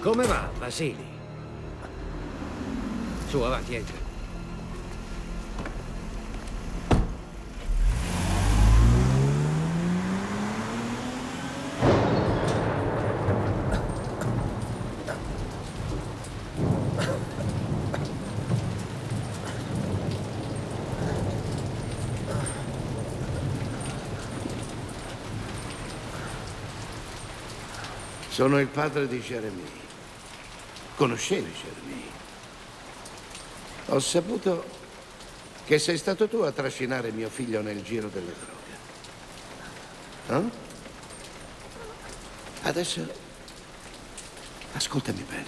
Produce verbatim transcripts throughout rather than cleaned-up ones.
Come va, Vasili? Su, avanti, entra. Sono il padre di Jeremy. Conoscevi Jeremy? Ho saputo che sei stato tu a trascinare mio figlio nel giro delle droghe. Eh? Adesso ascoltami bene.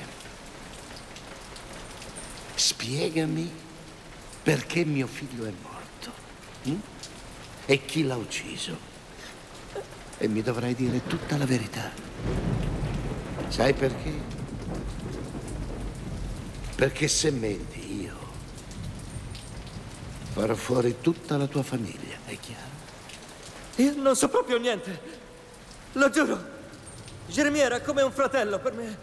Spiegami perché mio figlio è morto. Hm? E chi l'ha ucciso. E mi dovrai dire tutta la verità. Sai perché? Perché se menti io farò fuori tutta la tua famiglia, è chiaro? Io non so proprio niente. Lo giuro. Jeremy era come un fratello per me.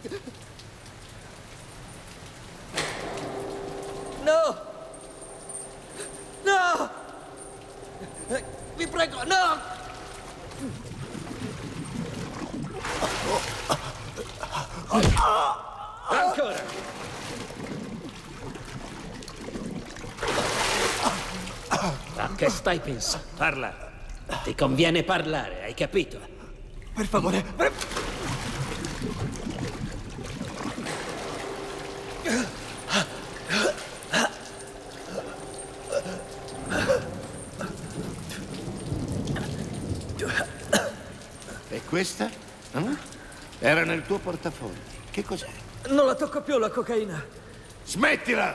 No! No! Vi prego, no! Ancora! A che stai pensando? Parla! Ti conviene parlare, hai capito? Per favore, per... E questa? Eh? Era nel tuo portafoglio. Che cos'è? Non la tocco più la cocaina. Smettila!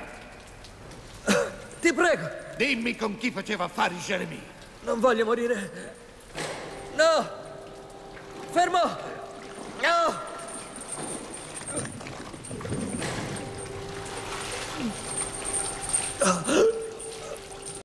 Ti prego! Dimmi con chi faceva affari Jeremy. Non voglio morire. No! Fermo!